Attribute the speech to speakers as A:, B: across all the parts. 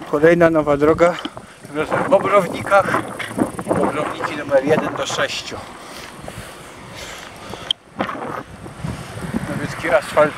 A: Kolejna nowa droga w Bobrownikach. Bobrowniki numer 1 do 6. Nowiecki asfalt.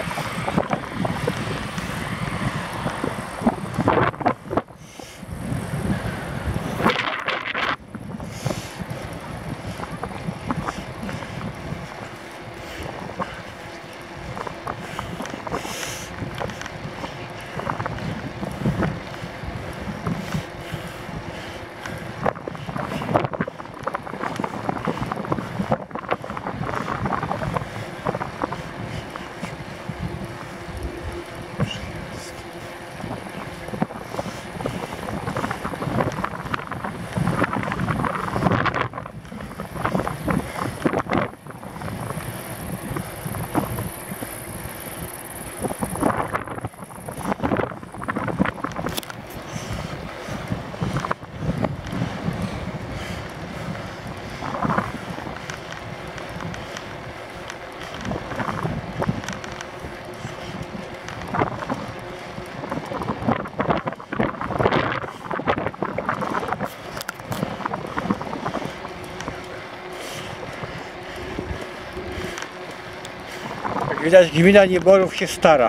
A: Widać, gmina Nieborów się stara.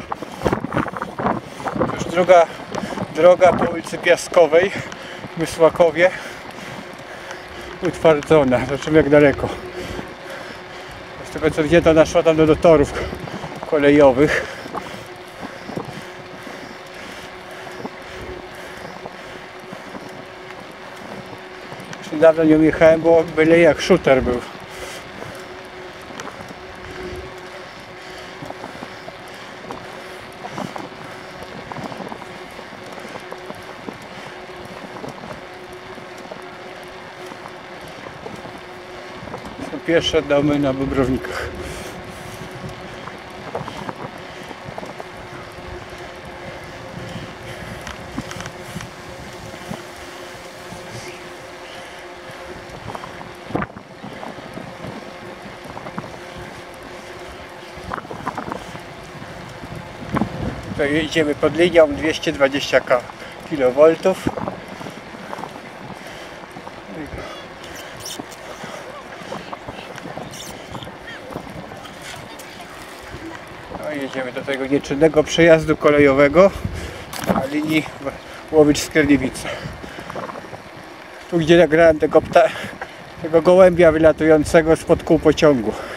A: To już droga po ulicy Piaskowej w Mysłakowie utwardzona. Zobaczymy jak daleko. Z tego co widzę, to naszła tam do torów kolejowych. Już niedawno nie jechałem, bo byle jak shooter był. Pierwsze domy na Bobrownikach. Tutaj idziemy pod linią 220 kV. Jedziemy do tego nieczynnego przejazdu kolejowego na linii Łowicz-Skierniewice. Tu gdzie nagrałem tego gołębia wylatującego spod kół pociągu.